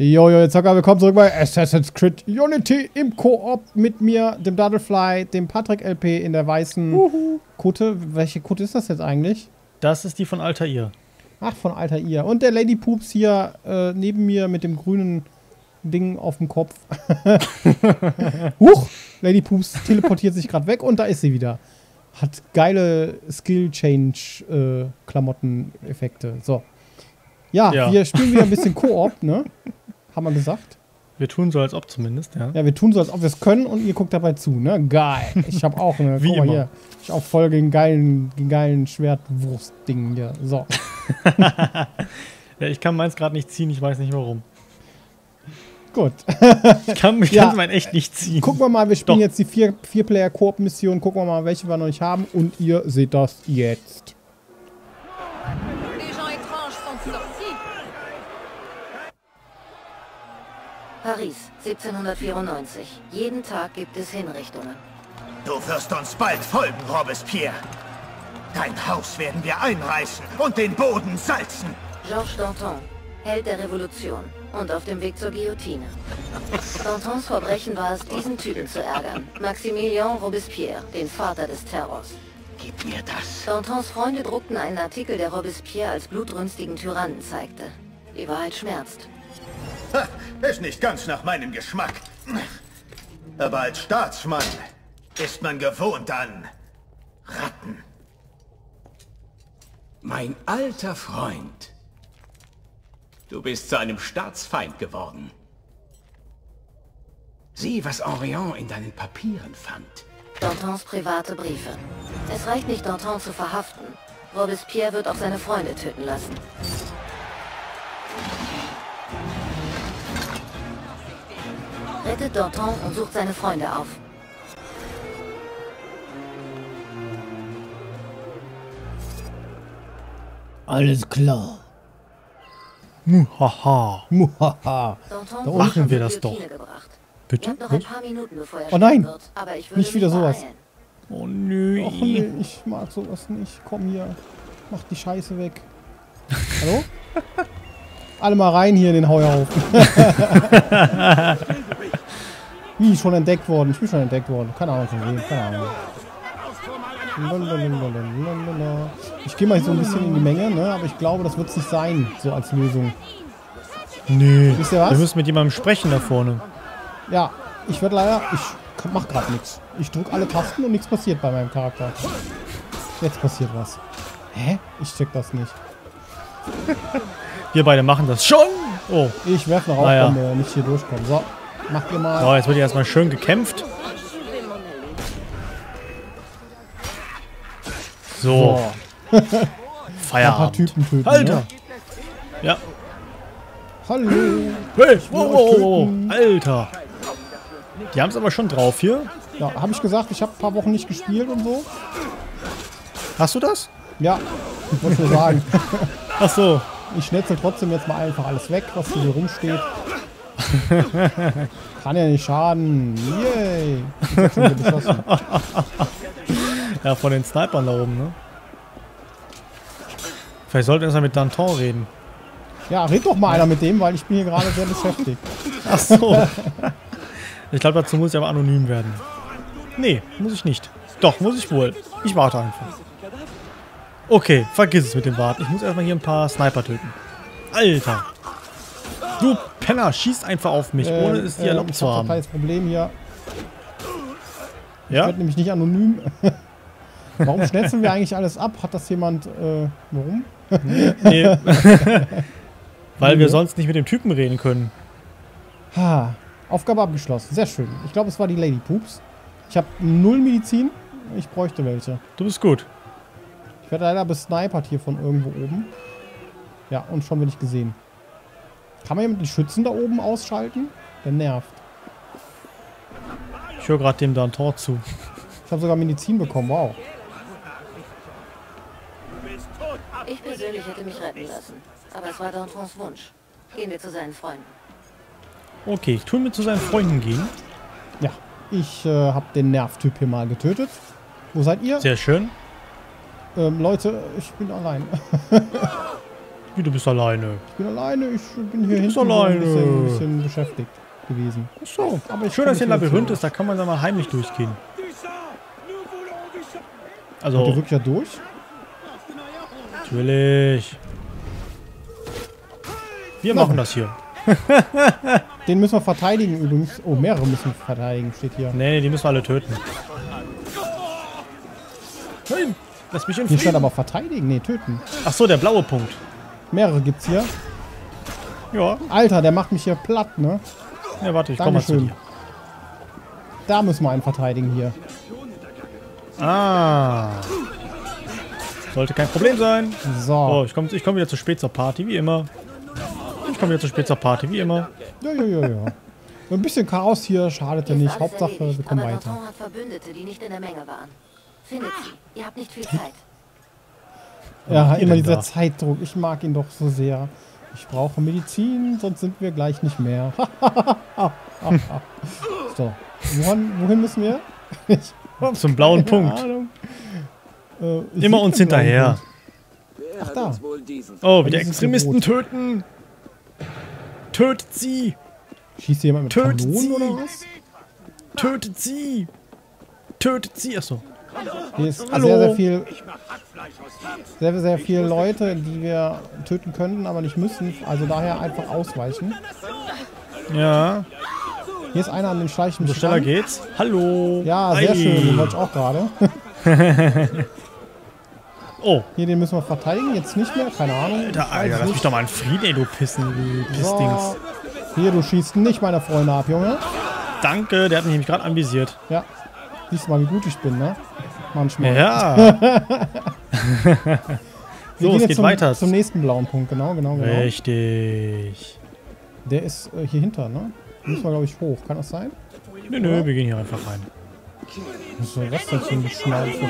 Jojo, jetzt Zocker, willkommen zurück bei Assassin's Creed Unity im Koop mit mir, dem Duddlefly, dem Patrick LP in der weißen Kutte. Welche Kutte ist das jetzt eigentlich? Das ist die von Altair. Ach, von Altair. Und der Lady Poops hier neben mir mit dem grünen Ding auf dem Kopf. Huch! Lady Poops teleportiert sich gerade weg und da ist sie wieder. Hat geile Skill-Change-Klamotten-Effekte. So. Ja, wir spielen wieder ein bisschen Koop, ne? Haben wir gesagt. Wir tun so, als ob zumindest, ja. Ja, wir tun so, als ob wir es können und ihr guckt dabei zu, ne? Geil. Ich habe auch eine. Wie Guck mal immer. hier. Ich auch voll den geilen Schwertwurst-Ding hier. So. Ja, ich kann meins gerade nicht ziehen, ich weiß nicht warum. Gut. Ich kann Ja. mein echt nicht ziehen. Gucken wir mal, wir spielen Doch. jetzt die 4-Player-Koop-Mission. Gucken wir mal, welche wir noch nicht haben. Und ihr seht das jetzt. Les gens étranges sont sortis. Paris, 1794. Jeden Tag gibt es Hinrichtungen. Du wirst uns bald folgen, Robespierre. Dein Haus werden wir einreißen und den Boden salzen. Georges Danton, Held der Revolution und auf dem Weg zur Guillotine. Dantons Verbrechen war es, diesen Typen zu ärgern. Maximilien Robespierre, den Vater des Terrors. Gib mir das. Dantons Freunde druckten einen Artikel, der Robespierre als blutrünstigen Tyrannen zeigte. Die Wahrheit schmerzt. Ha, ist nicht ganz nach meinem Geschmack. Aber als Staatsmann ist man gewohnt an Ratten. Mein alter Freund. Du bist zu einem Staatsfeind geworden. Sieh, was Henrion in deinen Papieren fand. Dantons private Briefe. Es reicht nicht, Danton zu verhaften. Robespierre wird auch seine Freunde töten lassen. Rettet Danton und sucht seine Freunde auf. Alles klar. Muhaha. Muhaha. Danton Da wurde machen wir zur das Guillotine doch. gebracht. Ihr Bitte? habt noch ein paar Minuten, bevor er Oh nein. sterben wird, aber ich würde Nicht wieder mich sowas. beeilen. Oh nö. Och nee, ich mag sowas nicht. Komm hier. Mach die Scheiße weg. Hallo? Alle mal rein hier in den Heuhaufen. Wie, schon entdeckt worden? Ich bin schon entdeckt worden. Keine Ahnung von wem. Keine Ahnung. Ich gehe mal so ein bisschen in die Menge, ne? Aber ich glaube, das wird es nicht sein, so als Lösung. Nee. Wisst ihr was? Wir müssen mit jemandem sprechen da vorne. Ja, ich werde leider... Ich mach gerade nichts. Ich drücke alle Tasten und nichts passiert bei meinem Charakter. Jetzt passiert was. Hä? Ich check das nicht. Wir beide machen das schon. Oh. Ich werfe eine Naja. Rauchbombe, nicht hier durchkommen. So, macht ihr mal. So, jetzt wird hier erstmal schön gekämpft. So. Ein paar Feierabend. Typen töten. Alter. Ne? Ja. Hallo. Hey, wow, euch wow, wow. töten. Alter. Die haben es aber schon drauf hier. Ja, habe ich gesagt, ich habe ein paar Wochen nicht gespielt und so. Hast du das? Ja, muss ich sagen. Ach so. Ich schnetzel trotzdem jetzt mal einfach alles weg, was hier rumsteht. Kann ja nicht schaden. Yay. Ich hab schon wieder beschossen. Ja, von den Snipern da oben, ne? Vielleicht sollten wir erstmal mit Danton reden. Ja, red doch mal einer mit dem, weil ich bin hier gerade sehr beschäftigt. Ach so. Ich glaube, dazu muss ich aber anonym werden. Nee, muss ich nicht. Doch, muss ich wohl. Ich warte einfach. Okay, vergiss es mit dem Warten. Ich muss erstmal hier ein paar Sniper töten. Alter. Du Penner, schießt einfach auf mich, ohne es dir erlaubt zu Ich hab ein haben. kleines Problem hier. Ich Ja? werde nämlich nicht anonym. Warum schnetzeln wir eigentlich alles ab? Hat das jemand... warum? Nee. Weil wir sonst nicht mit dem Typen reden können. Ha, Aufgabe abgeschlossen. Sehr schön. Ich glaube, es war die Lady Poops. Ich habe 0 Medizin. Ich bräuchte welche. Du bist gut. Ich werde leider besnipert hier von irgendwo oben. Ja, und schon bin ich gesehen. Kann man hier mit den Schützen da oben ausschalten? Der nervt. Ich höre gerade dem Danton zu. Ich habe sogar Medizin bekommen. Wow. Ich persönlich hätte mich retten lassen. Aber es war Dantons Wunsch. Gehen wir zu seinen Freunden. Okay, tun wir zu seinen Freunden gehen. Ja, ich habe den Nervtyp hier mal getötet. Wo seid ihr? Sehr schön. Leute, ich bin allein. Wie, du bist alleine? Ich bin alleine, ich bin hier hinten alleine. so ein bisschen beschäftigt gewesen. Achso, Aber ich schön, kann dass hier ein nicht Labyrinth mehr ist, da kann man dann mal heimlich durchgehen. Kommt Also, ihr wirklich da durch? natürlich. Wir machen das hier. Den müssen wir verteidigen übrigens. Oh, mehrere müssen wir verteidigen, steht hier. Nee, die müssen wir alle töten. Nein, lass mich in Hier stand Frieden. aber verteidigen. Nee, töten. Achso, der blaue Punkt. Mehrere gibt's hier. Ja. Alter, der macht mich hier platt, ne? Ja, warte, ich komm mal zu Dankeschön. dir. Da müssen wir einen verteidigen hier. Ah. Sollte kein Problem sein. So. Oh, ich komm wieder zu spät zur Party, wie immer. Ich komme wieder zu spät zur Party, wie immer. Ja. Ein bisschen Chaos hier schadet ja Ist nicht. alles Hauptsache, erledigt, wir kommen aber weiter. Danton hat Verbündete, die nicht in der Menge waren. Findet sie. Ihr habt nicht viel Zeit. Ja, macht ihr immer denn dieser da? Zeitdruck. Ich mag ihn doch so sehr. Ich brauche Medizin, sonst sind wir gleich nicht mehr. So. Wohin müssen wir? Ich hab Zum blauen keine Punkt. Ahnung. Ich Immer sehe uns keinen blauen hinterher. Punkt. Ach da. Oh, wieder Dieses Extremisten Rot. töten. Tötet sie. Schießt jemand mit Tötet Kanonen sie. oder was? Tötet sie. Tötet sie. Achso. Hier ist Hallo. sehr viele Leute, die wir töten könnten, aber nicht müssen. Also daher einfach ausweichen. Ja. Hier ist einer an den Schleichen. So schneller geht's. Hallo. Ja, sehr Ei. schön. Den wollte ich auch gerade. Oh. Hier, den müssen wir verteidigen. Jetzt nicht mehr. Keine Ahnung. Alter, lass mich doch mal in Frieden, ey, du Pissen, du Pissdings. So. Hier, du schießt nicht meine Freunde ab, Junge. Danke, der hat mich nämlich gerade anvisiert. Ja. Siehst du mal, wie gut ich bin, ne? Manchmal. Ja. Wir So, gehen es jetzt geht weiter. zum nächsten blauen Punkt. Genau. Richtig. Der ist hier hinter, ne? Müssen wir, glaube ich, hoch. Kann das sein? Nö, wir gehen hier einfach rein. Was ist das denn für ein Schnauze?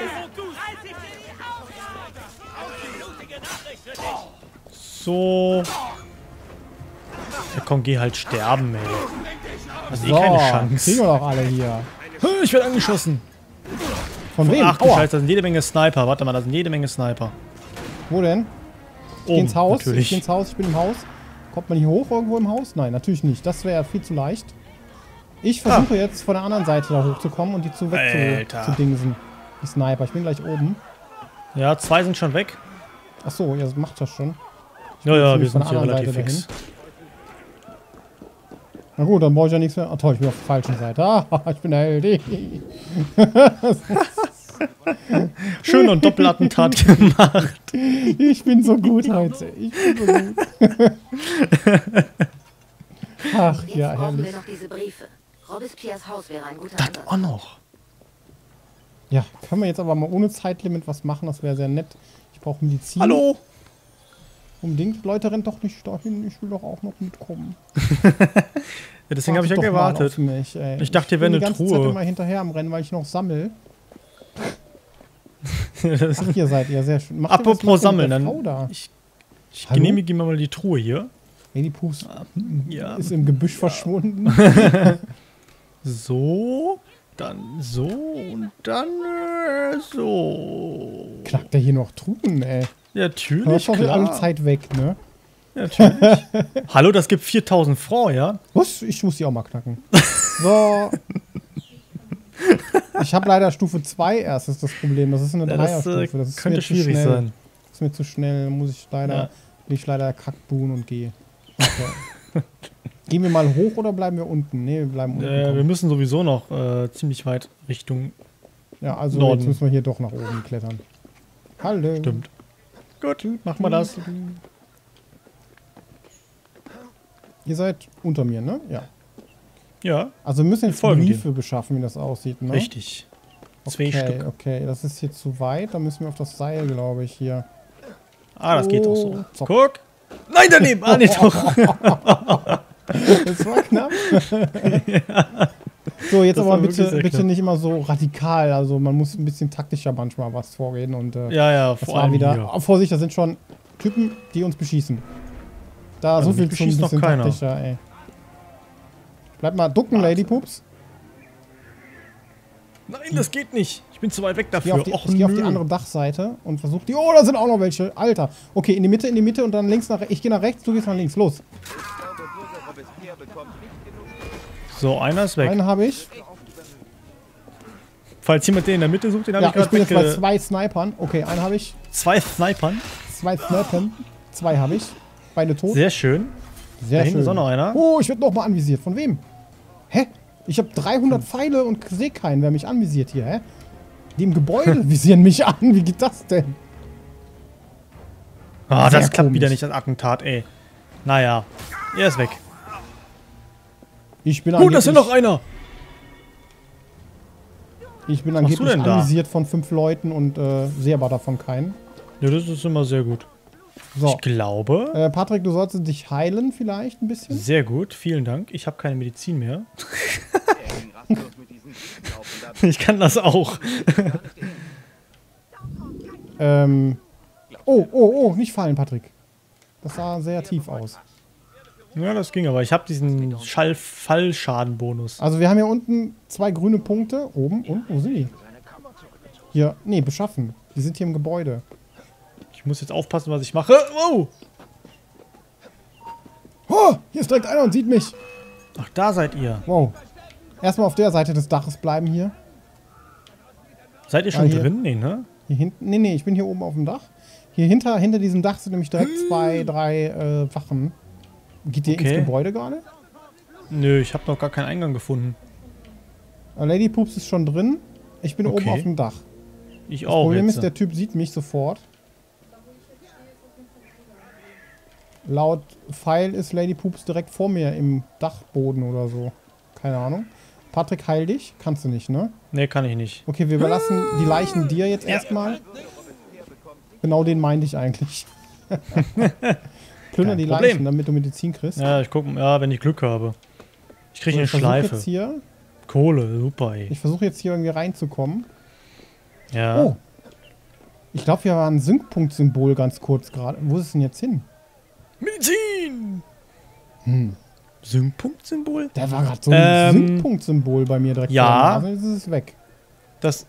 So. Ja, komm, geh halt sterben, ey. Hast eh So, keine kriegen Chance. wir doch alle hier. Ich werde angeschossen. Von wem? Ach du Aua. Scheiße, da sind jede Menge Sniper. Warte mal, da sind jede Menge Sniper. Wo denn? Ich geh Oben, ins Haus. natürlich. Ich geh ins Haus. Ich bin im Haus. Kommt man hier hoch irgendwo im Haus? Nein, natürlich nicht. Das wäre viel zu leicht. Ich versuche jetzt von der anderen Seite da hochzukommen und die zu Alter. zu dingsen. Die Sniper. Ich bin gleich oben. Ja, 2 sind schon weg. Achso, ja, das macht das schon. Ja, wir ziemlich von sind der hier anderen relativ Seite fix. Na gut, dann brauche ich ja nichts mehr. Ah toll, ich bin auf der falschen Seite. Ah, ich bin der Held. Schön und Doppelattentat gemacht. Ich bin so gut heute. Ich bin so gut. Ach Jetzt ja, brauchen wir herrlich. noch diese Briefe. Robespierres Haus wäre ein guter Das Ansatz. auch noch. Ja, können wir jetzt aber mal ohne Zeitlimit was machen? Das wäre sehr nett. Ich brauche Medizin. Hallo. Unbedingt. Leute, rennt doch nicht dahin. Ich will doch auch noch mitkommen. Ja, deswegen habe ich ja Wartet doch mal gewartet. auf mich, ey. Ich dachte, hier wäre bin eine die ganze Truhe. Zeit immer hinterher am Rennen, weil ich noch sammel. Das Ach, hier seid ihr. Sehr schön. Macht ihr was Apropos mit der sammeln, Frau dann. da? Ich Hallo? genehmige mir mal die Truhe hier. Lady Pus Ja. ist im Gebüsch verschwunden. So. Dann so. Und dann so. Knackt der hier noch Truhen, ey? Ja, Das natürlich, ist doch alle klar. Zeit weg, ne? Ja, natürlich. Hallo, das gibt 4000 Francs, ja? Was? Ich muss die auch mal knacken. So. Ich habe leider Stufe 2 erst, das ist das Problem. Das ist eine Ja, das Dreierstufe. Das ist könnte mir zu schwierig schnell. sein. Das ist mir zu schnell. Muss ich leider, Ja. bin ich leider kackbuhen und gehe. Okay. Gehen wir mal hoch oder bleiben wir unten? Ne, wir bleiben unten. Wir komm. müssen sowieso noch ziemlich weit Richtung. Ja, also Norden. jetzt müssen wir hier doch nach oben klettern. Hallo. Stimmt. Gut, machen wir das. Ihr seid unter mir, ne? Ja. Ja, Also wir müssen jetzt folgen Briefe beschaffen, wie das aussieht, ne? richtig. 2 Okay, Stück. okay. Das ist hier zu weit. Da müssen wir auf das Seil, glaube ich, hier. Ah, das geht auch Oh, so. zock. Guck. Nein, daneben. Ah, nee, doch. Das war knapp. So, jetzt Das aber war wirklich sehr bitte knapp. nicht immer so radikal. Also man muss ein bisschen taktischer manchmal was vorgehen. Und Ja, das vor war allem wieder. hier. Oh, Vorsicht, da sind schon Typen, die uns beschießen. Da Also so viel mich zum beschießt noch bisschen keiner. taktischer, ey. Bleib mal ducken, Lady Pups. Nein, das geht nicht. Ich bin zu weit weg Ich gehe dafür. auf, ich geh auf die andere Dachseite und versuche die... Oh, da sind auch noch welche. Alter. Okay, in die Mitte und dann links nach... Ich gehe nach rechts, du gehst nach links. Los. So, einer ist weg. Einen habe ich. Falls jemand den in der Mitte sucht, den habe Ja, ich gerade ich bin jetzt bei weg. 2 Snipern. Okay, einen habe ich. 2 Snipern. 2 Snipern. 2 habe ich. Beide tot. Sehr schön. Sehr da hinten ist auch noch einer. Oh, ich werde nochmal anvisiert. Von wem? Hä? Ich habe 300 Pfeile und sehe keinen, wer mich anvisiert hier, hä? Die im Gebäude visieren mich an. Wie geht das denn? Ah, Sehr das klappt komisch. wieder nicht, das Attentat, ey. Naja, er ist weg. Ich bin Oh, da ist ja noch einer. Ich bin machst du angeblich denn da? anvisiert von 5 Leuten und sehe aber davon keinen. Ja, das ist immer sehr gut. So. Ich glaube... Patrick, du solltest dich heilen vielleicht ein bisschen. Sehr gut, vielen Dank. Ich habe keine Medizin mehr. Ich kann das auch. Oh, nicht fallen, Patrick. Das sah sehr tief aus. Ja, das ging aber. Ich habe diesen Fallschadenbonus. Also wir haben hier unten 2 grüne Punkte. Oben und wo sind die? Hier, nee, beschaffen. Die sind hier im Gebäude. Ich muss jetzt aufpassen, was ich mache. Wow! Oh, hier ist direkt einer und sieht mich. Ach, da seid ihr. Wow. Erstmal auf der Seite des Daches bleiben hier. Seid ihr schon hier. drin? Nee, ne? Hier hinten. Nee, ich bin hier oben auf dem Dach. Hier hinter diesem Dach sind nämlich direkt 2, 3 Wachen. Geht ihr ins Gebäude gerade? Nö, ich habe noch gar keinen Eingang gefunden. Lady Poops ist schon drin. Ich bin oben auf dem Dach. Ich Das auch Problem jetzt. ist, der Typ sieht mich sofort. Laut Pfeil ist Lady Poops direkt vor mir im Dachboden oder so. Keine Ahnung. Patrick, heil dich. Kannst du nicht, ne? Nee, kann ich nicht. Okay, wir überlassen die Leichen dir jetzt erstmal. Genau den meinte ich eigentlich. Plünder die Problem. Leichen, damit du Medizin kriegst. Ja, ich guck, ja, wenn ich Glück habe. Ich kriege eine Ich versuche Schleife. jetzt hier, Kohle, super, ey. ich versuche jetzt hier irgendwie reinzukommen. Ja. Oh. Ich glaube, wir waren ein Sync-Punkt-Symbol ganz kurz gerade. Wo ist es denn jetzt hin? Medizin! Sync-Punkt-Symbol? Der war gerade so ein Sync-Punkt-Symbol bei mir direkt. Ja. Also ist es weg. Das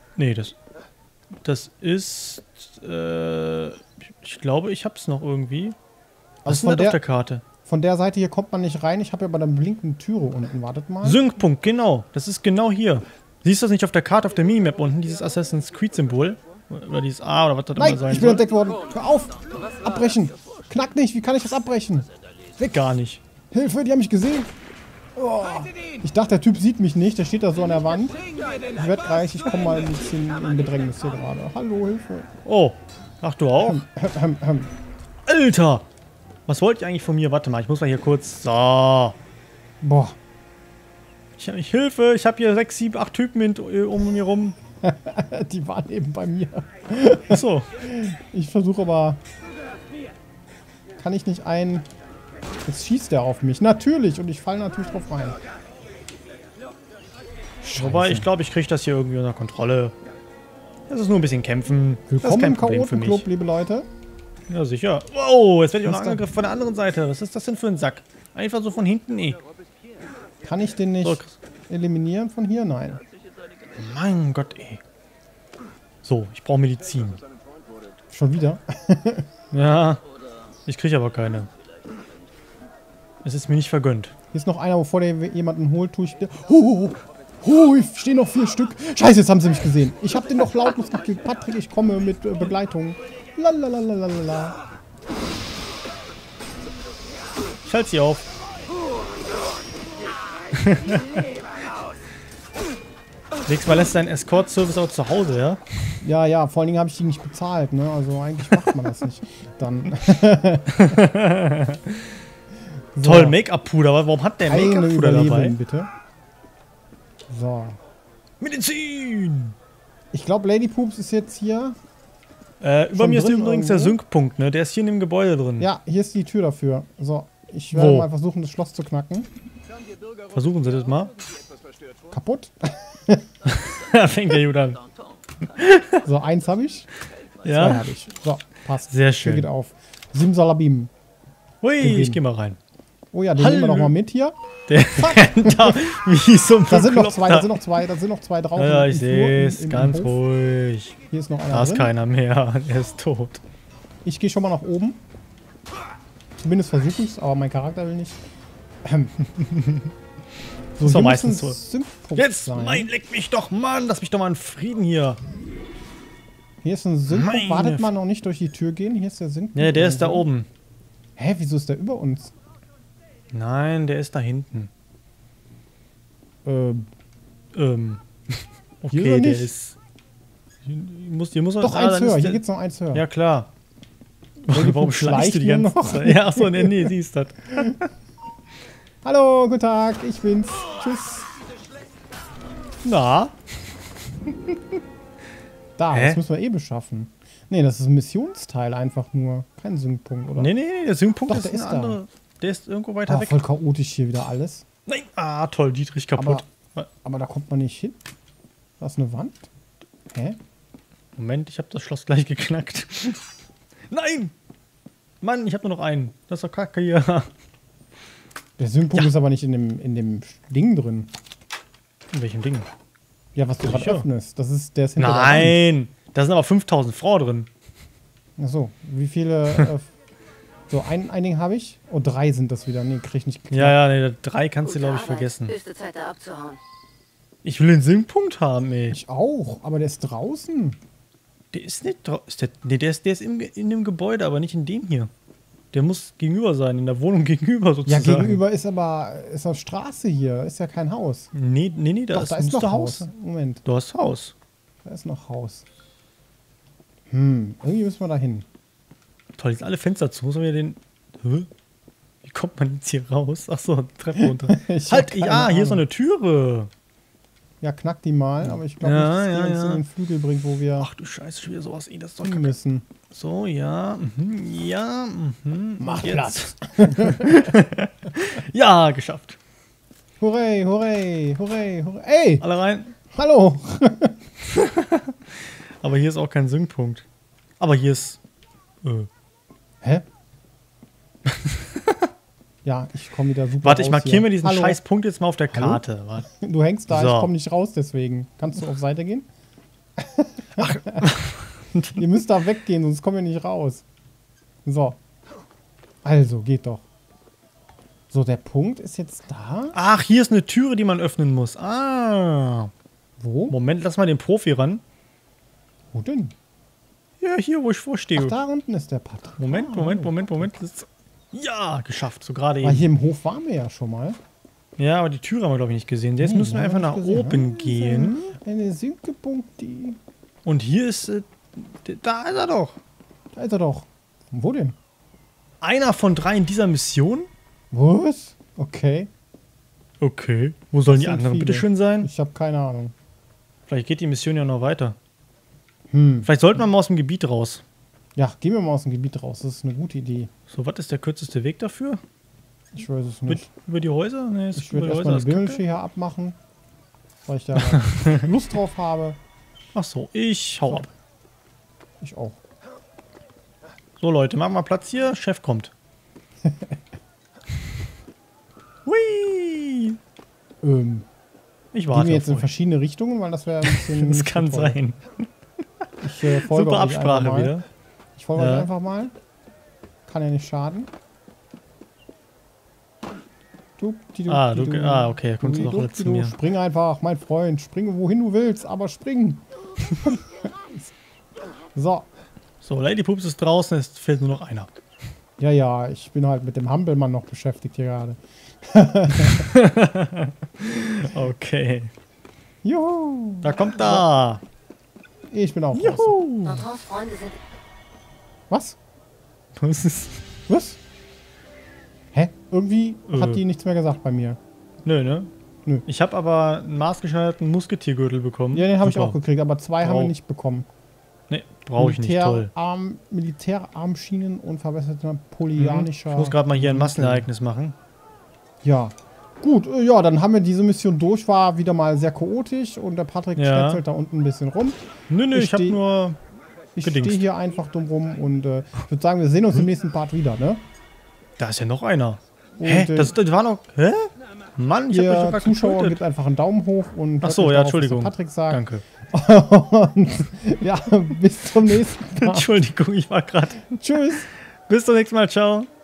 ist, ich glaube, ich hab's noch irgendwie. Was ist denn das auf der Karte? Von der Seite hier kommt man nicht rein. Ich habe ja bei der blinkenden Türe unten. Wartet mal. Sync-Punkt, genau. Das ist genau hier. Siehst du das nicht auf der Karte, auf der Minimap unten? Dieses Assassin's Creed-Symbol? Oder dieses A oder was das immer Nein, sein ich bin soll? entdeckt worden. Hör auf! Abbrechen! Knack nicht! Wie kann ich das abbrechen? Weg gar nicht. Hilfe, die haben mich gesehen! Oh. Ich dachte, der Typ sieht mich nicht. Der steht da so an der Wand. Ich werde gleich. Ich komme mal ein bisschen in Bedrängnis hier gerade. Hallo, Hilfe. Oh. Ach, du auch? Alter! Was wollt ihr eigentlich von mir? Warte mal, ich muss mal hier kurz... So. Boah. Ich Hilfe, ich habe hier 6, 7, 8 Typen um mich rum. Die waren eben bei mir. Achso. Ich versuche aber... Kann ich nicht ein... Jetzt schießt er auf mich. Natürlich. Und ich falle natürlich drauf rein. Scheiße. Wobei, ich glaube, ich kriege das hier irgendwie unter Kontrolle. Das ist nur ein bisschen kämpfen. Das ist Willkommen kein im Problem für Chaotenclub, mich. liebe Leute. Ja, sicher. Wow, jetzt werde ich auch noch Was da? angegriffen von der anderen Seite. Was ist das denn für ein Sack? Einfach so von hinten, ey. Kann ich den nicht Zurück. eliminieren von hier? Nein. Mein Gott, ey. So, ich brauche Medizin. Schon wieder? Ja, ich kriege aber keine. Es ist mir nicht vergönnt. Hier ist noch einer, bevor der jemanden holt, tue ich... ich stehe noch 4 Stück. Scheiße, jetzt haben sie mich gesehen. Ich habe den doch lautlos gekillt. Patrick, ich komme mit Begleitung. Lalalala. Ich halte sie auf. Nächstes Mal lässt dein Escort-Service auch zu Hause, ja? Ja, vor allen Dingen habe ich die nicht bezahlt, ne? Also eigentlich macht man das nicht. Dann. So. Toll, Make-up-Puder. Warum hat der Eine Make-up-Puder Überlebung, dabei? bitte. So. Medizin! Ich glaube, Lady Poops ist jetzt hier. Über Schon mir ist drin übrigens der irgendwo? Sync-Punkt, ne? Der ist hier in dem Gebäude drin. Ja, hier ist die Tür dafür. So, ich werde Wo? mal versuchen, das Schloss zu knacken. Versuchen Sie das mal. Kaputt. Da fängt der gut an. So, 1 habe ich. 2 Ja? habe ich. So, passt. Sehr Tür schön. geht auf. Simsalabim. Hui, Gewinn. ich gehe mal rein. Oh ja, den nehmen wir Hallo. doch mal mit hier. Der rennt da wie so ein Da sind noch zwei, Bekloppter. da sind noch zwei drauf. Ja, im ich Flur, sehe es. im Ganz Hof. ruhig. Hier ist noch einer Da ist drin. keiner mehr. Er ist tot. Ich gehe schon mal nach oben. Zumindest versuche ich es, aber mein Charakter will nicht. So, Ist doch hier meistens müssen so. Sync-Punkte Jetzt, sein. mein, leck mich doch, Mann. Lass mich doch mal in Frieden hier. Hier ist ein Sync-Punkt. Meine Wartet mal, noch nicht durch die Tür gehen. Hier ist der Sync-Punkt. Ja, der ist da irgendwo. oben. Hä, wieso ist der über uns? Nein, der ist da hinten. Hier Okay, ist er der nicht. ist... Hier muss er... Doch, dann eins höher. ist Hier der- geht's noch eins höher. Ja, klar. Lady Warum Pup schleichst du die schleicht ganze nur noch. Zeit? Ja, achso, nee, siehst das. Hallo, guten Tag. Ich bin's. Tschüss. Na? Da, Hä? das müssen wir eh beschaffen. Nee, das ist ein Missionsteil einfach nur. Kein Sync-Punkt, oder? Nee, der Synpunkt Doch, ist der ein ist da. anderer. Der ist irgendwo weiter Ah, weg. voll chaotisch hier wieder alles. Nein. Ah, toll, Dietrich kaputt. Aber da kommt man nicht hin. Da ist eine Wand. Hä? Moment, ich habe das Schloss gleich geknackt. Nein! Mann, ich habe nur noch einen. Das ist doch kacke hier. Der Sync-Punkt Ja. ist aber nicht in dem Ding drin. In welchem Ding? Ja, was du gerade Sicher. öffnest. Das ist, der ist hinter der Nein! Da sind aber 5000 Frauen drin. Wand. Achso, wie viele... so, ein Ding habe ich. Oh, 3 sind das wieder. Nee, krieg ich nicht klar. Ja, nee, 3 kannst du, Gute glaube ich, Arbeit. vergessen. Höchste Zeit, da abzuhauen. Ich will den Synpunkt haben, ey. Ich auch, aber der ist draußen. Der ist nicht drauf. Der ist in dem Gebäude, aber nicht in dem hier. Der muss gegenüber sein, in der Wohnung gegenüber Ja, sozusagen. gegenüber ist aber ist auf Straße hier. Ist ja kein Haus. Nee, da Doch, ist, da ist noch müsste Haus. Moment, Du hast Haus. da ist noch Haus. Irgendwie müssen wir da hin. Toll, jetzt alle Fenster zu. Muss man wieder den. Hä? Wie kommt man jetzt hier raus? Achso, Treppe runter. Ich Halt, hab keine ja, hier ist so Ahnung. eine Türe. Ja, knack die mal, aber ich glaube Ja, nicht, dass die ja, uns ja. in den Flügel bringt, wo wir Ach du Scheiße, schon wieder sowas. Das ist doch hin kacke. müssen. So, ja. Ja. Mach jetzt. Ja, geschafft. Hurray, hurray, hurray, hurray. Ey, Alle rein. hallo. Aber hier ist auch kein Sync-Punkt. Aber hier ist. Hä? Ja, ich komme wieder super Warte, ich raus markiere hier. mir diesen Hallo. scheiß Punkt jetzt mal auf der Hallo? Karte. Warte. Du hängst da, So. ich komme nicht raus deswegen. Kannst du auf Seite gehen? Ihr müsst da weggehen, sonst kommen wir nicht raus. So. Also, geht doch. So, der Punkt ist jetzt da. Ach, hier ist eine Türe, die man öffnen muss. Ah. Wo? Moment, lass mal den Profi ran. Wo denn? Ja, hier, wo ich vorstehe. Ach, da unten ist der Patrick. Moment. Das ist ja, geschafft. So gerade Weil eben. hier im Hof waren wir ja schon mal. Ja, aber die Türe haben wir, glaube ich, nicht gesehen. Jetzt müssen wir haben einfach wir nach nicht gesehen. oben gehen. Eine Sync-Punkt, die... Und hier ist. Da ist er doch. Da ist er doch. Wo denn? Einer von 3 in dieser Mission? Was? Okay. Okay. Wo sollen die sind anderen viele. bitte schön sein? Ich habe keine Ahnung. Vielleicht geht die Mission ja noch weiter. Vielleicht sollten wir mal aus dem Gebiet raus. Ja, gehen wir mal aus dem Gebiet raus. Das ist eine gute Idee. So, was ist der kürzeste Weg dafür? Ich weiß es Über, nicht. über die Häuser? Nee, ist Ich über würde die erstmal Häuser die ist Bildschirme Kacke. hier abmachen. Weil ich da Lust drauf habe. Ach so, ich hau ab. Ich auch. So, Leute, machen wir Platz hier. Chef kommt. Hui! Gehen Ich warte wir jetzt in auf euch. verschiedene Richtungen, weil das wäre ein bisschen. Das nicht kann so toll. sein. Ich folge Super euch einfach Absprache mal. wieder. Ich folge Ja. euch einfach mal. Kann ja nicht schaden. Okay, kommst du doch jetzt zu mir. Spring einfach, mein Freund. Springe, wohin du willst, aber spring. So. So, Lady Poops ist draußen, es fehlt nur noch einer. Ja, ich bin halt mit dem Hampelmann noch beschäftigt hier gerade. Okay. Juhu. Da kommt da. Ich bin auch raus. Juhu. Bertrands Freunde sind... Was? Was ist... Was? Hä? Irgendwie hat die nichts mehr gesagt bei mir. Nö, ne? Nö. Ich habe aber einen maßgeschneiderten Musketiergürtel bekommen. Ja, den habe ich Super. auch gekriegt, aber 2 haben wir Oh. nicht bekommen. Ne, brauche ich nicht. Toll. Militärarmschienen und verbesserter Ich polianischer... muss gerade mal hier ein Massenereignis machen. Ja. Gut, ja, dann haben wir diese Mission durch. War wieder mal sehr chaotisch und der Patrick Ja. schnetzelt da unten ein bisschen rum. Nö, Ich ich habe steh- nur... Ich Gedingst. stehe hier einfach dumm rum und ich würde sagen, wir sehen uns im nächsten Part wieder, ne? Da ist ja noch einer. Und, Hä? Das war noch... Hä? Mann, ich hab euch Ihr einfach Zuschauer getötet. gebt einfach einen Daumen hoch und Ach so, hört euch ja, darauf, was der Entschuldigung. Patrick sagt. Danke. Und ja, bis zum nächsten Mal. Entschuldigung, ich war gerade. Tschüss. Bis zum nächsten Mal, ciao.